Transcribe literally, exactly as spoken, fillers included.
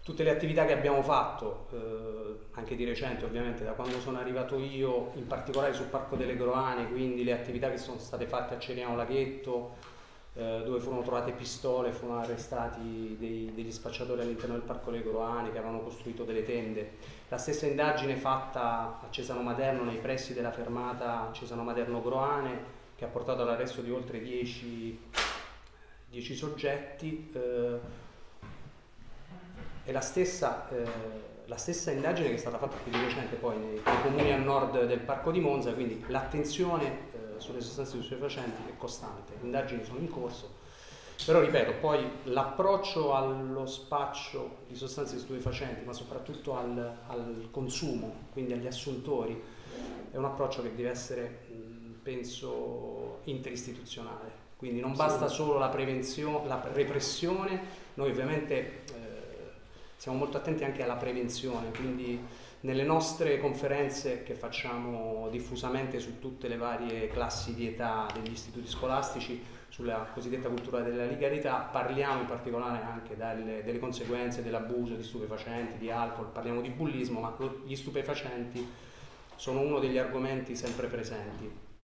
tutte le attività che abbiamo fatto, eh, anche di recente ovviamente, da quando sono arrivato io, in particolare sul Parco delle Groane, quindi le attività che sono state fatte a Ceriano Laghetto, eh, dove furono trovate pistole, furono arrestati dei, degli spacciatori all'interno del Parco delle Groane che avevano costruito delle tende. La stessa indagine fatta a Cesano Maderno, nei pressi della fermata Cesano Maderno Groane, che ha portato all'arresto di oltre dieci soggetti, eh, e la stessa, eh, la stessa indagine che è stata fatta più di recente poi nei, nei comuni a nord del Parco di Monza, quindi l'attenzione eh, sulle sostanze stupefacenti è costante, le indagini sono in corso, però ripeto, poi l'approccio allo spaccio di sostanze stupefacenti, ma soprattutto al, al consumo, quindi agli assuntori, è un approccio che deve essere, penso, interistituzionale, quindi non basta solo la prevenzione, la repressione, noi ovviamente eh, siamo molto attenti anche alla prevenzione, quindi nelle nostre conferenze che facciamo diffusamente su tutte le varie classi di età degli istituti scolastici, sulla cosiddetta cultura della legalità, parliamo in particolare anche delle, delle conseguenze dell'abuso di stupefacenti, di alcol, parliamo di bullismo, ma gli stupefacenti sono uno degli argomenti sempre presenti.